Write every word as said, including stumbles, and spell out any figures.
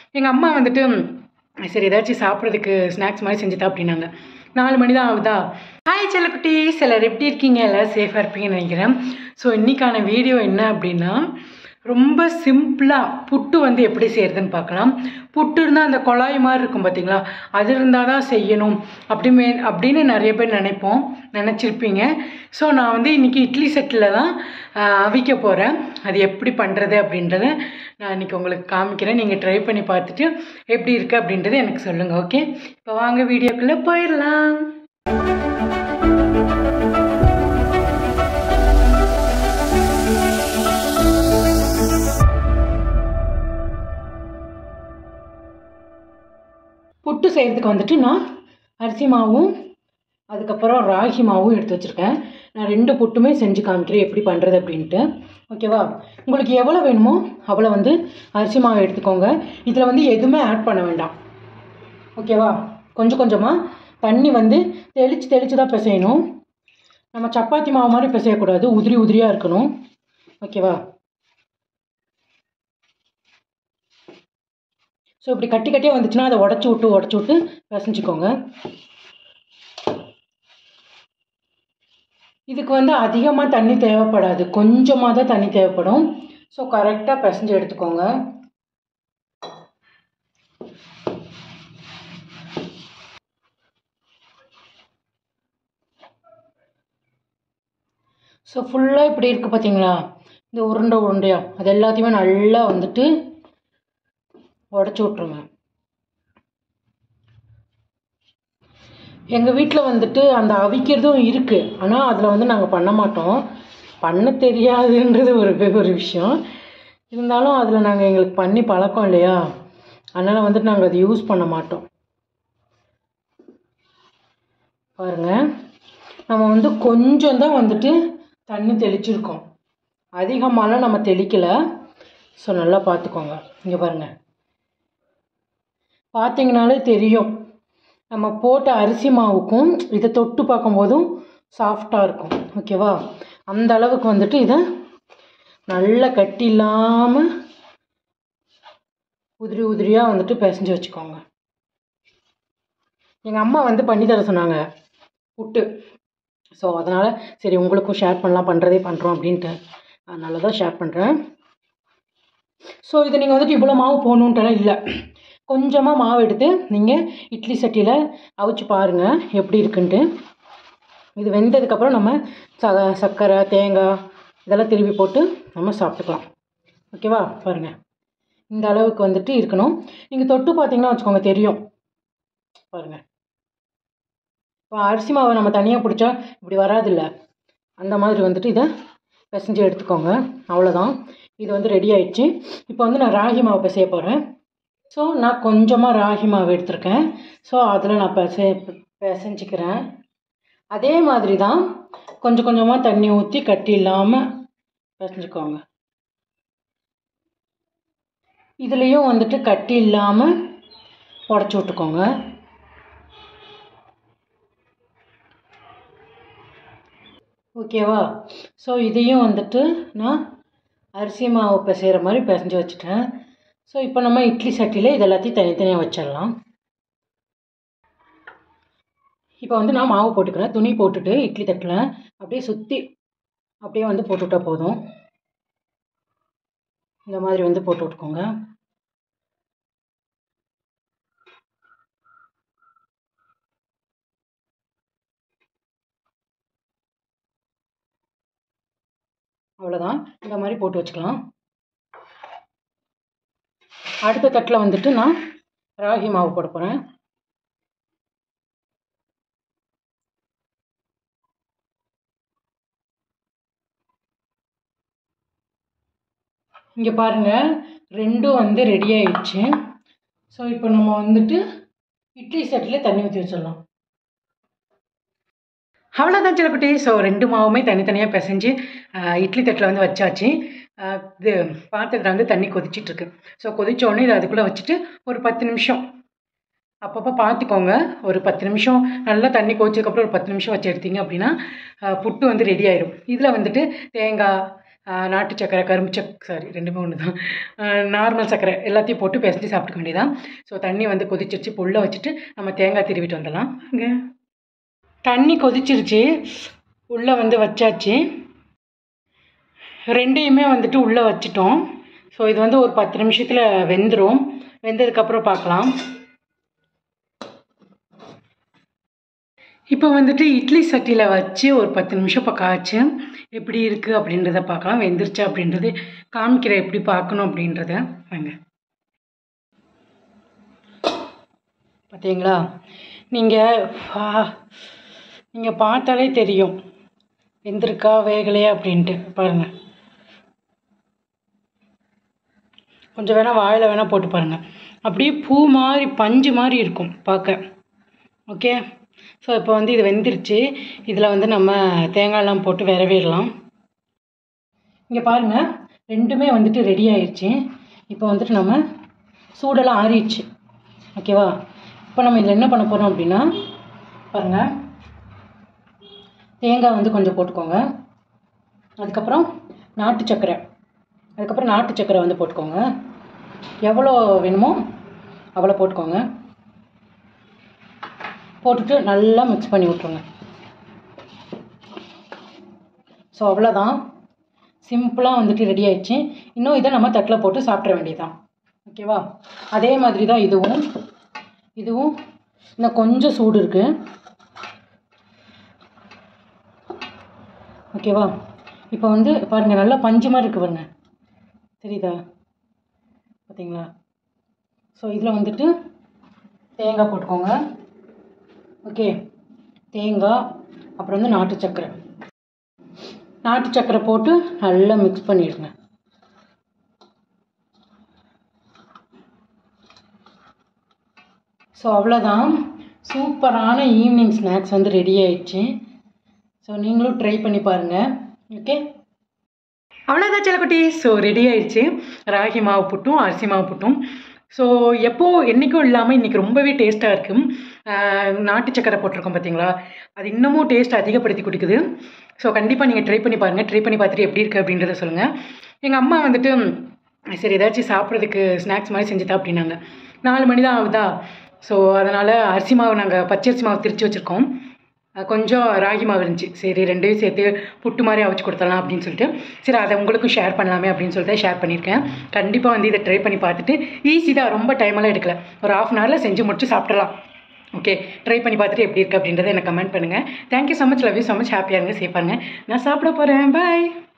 எங்கள் அம்மா வந்துட்டு சரி ஏதாச்சும் சாப்பிட்றதுக்கு ஸ்நாக்ஸ் மாதிரி செஞ்சுதா அப்படின்னாங்க. நாலு மணி தான் ஆகுதா. ஹாய் செல்லக்குட்டி, சிலர் எப்படி இருக்கீங்க? எல்லோரும் சேஃபாக இருப்பீங்கன்னு நினைக்கிறேன். ஸோ இன்றைக்கான வீடியோ என்ன அப்படின்னா, ரொம்ப சிம்பிளாக புட்டு வந்து எப்படி செய்கிறதுன்னு பார்க்கலாம். புட்டு இருந்தால் அந்த குழாய் மாதிரி இருக்கும் பார்த்தீங்களா, அது இருந்தால் தான் செய்யணும் அப்படிமே அப்படின்னு நிறைய பேர் நினைப்போம், நினச்சிருப்பீங்க. ஸோ நான் வந்து இன்றைக்கி இட்லி செட்டில் தான் அவிக்க போகிறேன். அது எப்படி பண்ணுறது அப்படின்றத நான் இன்றைக்கி உங்களுக்கு காமிக்கிறேன். நீங்கள் ட்ரை பண்ணி பார்த்துட்டு எப்படி இருக்குது அப்படின்றத எனக்கு சொல்லுங்கள். ஓகே, இப்போ வாங்க வீடியோக்குள்ளே போயிடலாம். புட்டு செய்கிறதுக்கு வந்துட்டு நான் அரிசி மாவும் அதுக்கப்புறம் ராகி மாவும் எடுத்து வச்சுருக்கேன். நான் ரெண்டு புட்டுமே செஞ்சு காமிக்கிறேன் எப்படி பண்ணுறது அப்படின்ட்டு. ஓகேவா? உங்களுக்கு எவ்வளோ வேணுமோ அவ்வளோ வந்து அரிசி மாவு எடுத்துக்கோங்க. இதில் வந்து எதுவுமே ஆட் பண்ண வேண்டாம். ஓகேவா? கொஞ்சம் கொஞ்சமாக தண்ணி வந்து தெளித்து தெளித்து தான் பிசையணும். நம்ம சப்பாத்தி மாவு மாதிரி பிசையக்கூடாது, உதிரி உதிரியாக இருக்கணும். ஓகேவா? ஸோ இப்படி கட்டி கட்டியாக வந்துச்சுன்னா அதை உடச்சி விட்டு உடச்சி விட்டு பிசைஞ்சிக்கோங்க. இதுக்கு வந்து அதிகமாக தண்ணி தேவைப்படாது, கொஞ்சமாக தான் தண்ணி தேவைப்படும். ஸோ கரெக்டாக பிசைஞ்சு எடுத்துக்கோங்க. ஸோ ஃபுல்லாக இப்படி இருக்குது பார்த்தீங்களா, இந்த உருண்டை உருண்டையாக அது எல்லாத்தையுமே நல்லா வந்துட்டு உடச்சி விட்ருங்க. எங்கள் வீட்டில் வந்துட்டு அந்த அவிக்கிறதும் இருக்குது, ஆனால் அதில் வந்து நாங்கள் பண்ண மாட்டோம். பண்ண தெரியாதுன்றது ஒரு ஒரு விஷயம். இருந்தாலும் அதில் நாங்கள் எங்களுக்கு பண்ணி பழக்கம் இல்லையா, அதனால் வந்துட்டு நாங்கள் அதை யூஸ் பண்ண மாட்டோம். பாருங்கள், நம்ம வந்து கொஞ்சம் தான் வந்துட்டு தண்ணி தெளிச்சிருக்கோம், அதிகமாகலாம் நம்ம தெளிக்கலை. ஸோ நல்லா பார்த்துக்கோங்க. இங்கே பாருங்கள், பார்த்தீங்கனாலே தெரியும் நம்ம போட்ட அரிசி மாவுக்கும் இதை தொட்டு பார்க்கும்போதும் சாஃப்டாக இருக்கும். ஓகேவா? அந்த அளவுக்கு வந்துட்டு இதை நல்லா கட்டி இல்லாமல் உதிரி உதிரியாக வந்துட்டு பிசைஞ்சு வச்சுக்கோங்க. எங்கள் அம்மா வந்து பண்ணி தர சொன்னாங்க புட்டு. ஸோ அதனால் சரி உங்களுக்கும் ஷேர் பண்ணலாம், பண்ணுறதே பண்ணுறோம் அப்படின்ட்டு அதனால தான் ஷேர் பண்ணுறேன். ஸோ இதை நீங்கள் வந்துட்டு இவ்வளோ மாவு போகணுன்ட்டுலாம் இல்லை, கொஞ்சமாக மாவு எடுத்து நீங்கள் இட்லி சட்டியில் அவிச்சு பாருங்கள் எப்படி இருக்குன்ட்டு. இது வெந்ததுக்கப்புறம் நம்ம ச சர்க்கரை தேங்காய் இதெல்லாம் திருவி போட்டு நம்ம சாப்பிட்டுக்கலாம். ஓகேவா? பாருங்கள், இந்த அளவுக்கு வந்துட்டு இருக்கணும். நீங்கள் தொட்டு பார்த்தீங்கன்னா வச்சுக்கோங்க, தெரியும். பாருங்கள், இப்போ அரிசி மாவை நம்ம தனியாக பிடிச்சா இப்படி வராதில்ல, அந்த மாதிரி வந்துட்டு இதை பிசைஞ்சு எடுத்துக்கோங்க. அவ்வளோதான், இது வந்து ரெடி ஆயிடுச்சு. இப்போ வந்து நான் ராகி மாவு பிசைய போகிறேன். ஸோ நான் கொஞ்சமாக ராகி மாவு எடுத்திருக்கேன். ஸோ அதில் நான் பிசை பிசைஞ்சிக்கிறேன். அதே மாதிரி தான் கொஞ்சம் கொஞ்சமாக தண்ணி ஊற்றி கட்டி இல்லாமல் பிசைஞ்சிக்கோங்க. இதுலேயும் வந்துட்டு கட்டி இல்லாமல் உடச்சி விட்டுக்கோங்க. ஓகேவா? ஸோ இதையும் வந்துட்டு நான் அரிசி மாவு பிசைகிற மாதிரி பிசைஞ்சு வச்சுட்டேன். ஸோ இப்போ நம்ம இட்லி சட்டியில் இது எல்லாத்தையும் தனித்தனியாக வச்சிடலாம். இப்போ வந்து நான் மாவு போட்டுக்கிறேன். துணி போட்டுட்டு இட்லி தட்டில் அப்படியே சுற்றி அப்படியே வந்து போட்டுவிட்டால் போதும். இந்த மாதிரி வந்து போட்டு விட்டுக்கோங்க. அவ்வளோதான், இந்த மாதிரி போட்டு வச்சுக்கலாம். அடுத்த தட்டில் வந்துட்டு நான் ராகி மாவு போட போகிறேன். இங்கே பாருங்கள், ரெண்டும் வந்து ரெடி ஆயிடுச்சு. ஸோ இப்போ நம்ம வந்துட்டு இட்லி சட்டியில் தண்ணி ஊற்றி வச்சிடலாம். அவ்வளோதான் சிலக்குட்டி. ஸோ ரெண்டு மாவுமே தனித்தனியாக பிசைஞ்சு இட்லி தட்டில் வந்து வச்சாச்சு. இது பாத்திரத்தில் வந்து தண்ணி கொதிச்சிட்ருக்கு. ஸோ கொதித்தோடனே இதை அதுக்குள்ளே வச்சுட்டு ஒரு பத்து நிமிஷம் அப்பப்போ பார்த்துக்கோங்க. ஒரு பத்து நிமிஷம் நல்லா தண்ணி கொதிச்சதுக்கப்புறம் ஒரு பத்து நிமிஷம் வச்சு எடுத்தீங்க அப்படின்னா புட்டு வந்து ரெடி ஆயிடும். இதில் வந்துட்டு தேங்காய் நாட்டு சக்கரை கரும்பு சக் சாரி ரெண்டுமே ஒன்று தான், நார்மல் சக்கரை எல்லாத்தையும் போட்டு பிசைஞ்சு சாப்பிட்டுக்க வேண்டியதான். ஸோ தண்ணி வந்து கொதிச்சிருச்சு, இப்போ உள்ளே வச்சுட்டு நம்ம தேங்காய் திருவிட்டு வந்துடலாம். அங்கே தண்ணி கொதிச்சிருச்சு, உள்ளே வந்து வச்சாச்சு, ரெண்டையுமே வந்துட்டு உள்ளே வச்சிட்டோம். ஸோ இது வந்து ஒரு பத்து நிமிஷத்தில் வெந்துடும். வெந்ததுக்கப்புறம் பார்க்கலாம். இப்போ வந்துட்டு இட்லி சட்டியில் வச்சு ஒரு பத்து நிமிஷம் இப்போ காய்ச்சி எப்படி இருக்குது அப்படின்றத பார்க்கலாம். வெந்துருச்சா அப்படின்றது காமிக்கிற எப்படி பார்க்கணும் அப்படின்றத வாங்க. பார்த்தீங்களா, நீங்கள் நீங்கள் பார்த்தாலே தெரியும் வெந்திருக்கா வேகலையா அப்படின்ட்டு. பாருங்கள், கொஞ்சம் வேணால் வாயில் வேணால் போட்டு பாருங்கள். அப்படியே பூ மாதிரி பஞ்சு மாதிரி இருக்கும் பார்க்க. ஓகே, ஸோ இப்போ வந்து இது வெந்துருச்சு. இதில் வந்து நம்ம தேங்காயெல்லாம் போட்டு விரவிடலாம். இங்கே பாருங்கள், ரெண்டுமே வந்துட்டு ரெடி ஆயிடுச்சு. இப்போ வந்துட்டு நம்ம சூடெல்லாம் ஆறிடுச்சு. ஓகேவா, இப்போ நம்ம இதில் என்ன பண்ண போகிறோம் அப்படின்னா, பாருங்கள், தேங்காய் வந்து கொஞ்சம் போட்டுக்கோங்க. அதுக்கப்புறம் நாட்டு சக்கரை, அதுக்கப்புறம் நாட்டு சக்கரை வந்து போட்டுக்கோங்க. எவ்வளோ வேணுமோ அவ்வளோ போட்டுக்கோங்க. போட்டுட்டு நல்லா மிக்ஸ் பண்ணி விட்ருங்க. ஸோ அவ்வளோதான், சிம்பிளாக வந்துட்டு ரெடி ஆயிடுச்சு. இன்னும் இதை நம்ம தட்டில் போட்டு சாப்பிட்ற வேண்டியதுதான். ஓகேவா, அதே மாதிரி தான் இதுவும். இதுவும் இன்னும் கொஞ்சம் சூடு இருக்குது. ஓகேவா, இப்போ வந்து பாருங்கள், நல்லா பஞ்சு மாதிரி இருக்குது பாருங்க, தெரியுதா? பார்த்தீங்களா? ஸோ இதில் வந்துட்டு தேங்காய் போட்டுக்கோங்க. ஓகே, தேங்காய், அப்புறம் வந்து நாட்டு சக்கரை, நாட்டு சக்கரை போட்டு நல்லா மிக்ஸ் பண்ணிடுங்க. ஸோ அவ்வளோதான், சூப்பரான ஈவினிங் ஸ்நாக்ஸ் வந்து ரெடி ஆயிடுச்சு. ஸோ நீங்களும் ட்ரை பண்ணி பாருங்கள். ஓகே, அவ்வளோதான் செல்லக்குட்டி. ஸோ ரெடி ஆயிடுச்சு ராகி மாவு புட்டும் அரிசி மாவு புட்டும். ஸோ எப்போது என்றைக்கும் இல்லாமல் இன்றைக்கி ரொம்பவே டேஸ்ட்டாக இருக்கும். நாட்டு சக்கரை போட்டிருக்கோம் பார்த்தீங்களா, அது இன்னமும் டேஸ்ட் அதிகப்படுத்தி கொடுக்குது. ஸோ கண்டிப்பாக நீங்கள் ட்ரை பண்ணி பாருங்கள். ட்ரை பண்ணி பார்த்துட்டு எப்படி இருக்குது அப்படின்றத சொல்லுங்கள். எங்கள் அம்மா வந்துட்டு சரி ஏதாச்சும் சாப்பிட்றதுக்கு ஸ்நாக்ஸ் மாதிரி செஞ்சுட்டா அப்படின்னாங்க. நாலு மணி தான் ஆகுதா, ஸோ அதனால் அரிசி மாவு நாங்கள் பச்சரிசி மாவு திரிச்சு வச்சுருக்கோம். கொஞ்சம் ராகி மாவு இருந்துச்சு, சரி ரெண்டையும் சேர்த்து புட்டு மாதிரி அவிச்சு கொடுத்துடலாம் அப்படின்னு சொல்லிட்டு, சரி அதை உங்களுக்கும் ஷேர் பண்ணலாமே அப்படின்னு சொல்லிட்டு ஷேர் பண்ணியிருக்கேன். கண்டிப்பாக வந்து இதை ட்ரை பண்ணி பார்த்துட்டு, ஈஸி தான், ரொம்ப டைமெல்லாம் எடுக்கல, ஒரு ஆஃப் அன் ஹவரில் செஞ்சு முடிச்சு சாப்பிட்றலாம். ஓகே, ட்ரை பண்ணி பார்த்துட்டு எப்படி இருக்குது அப்படின்றத எனக்கு கமெண்ட் பண்ணுங்கள். Thank you so much, love you so much, ஹாப்பியாக இருங்க, சேஃபாக இருங்க. நான் சாப்பிட போகிறேன், பாய்.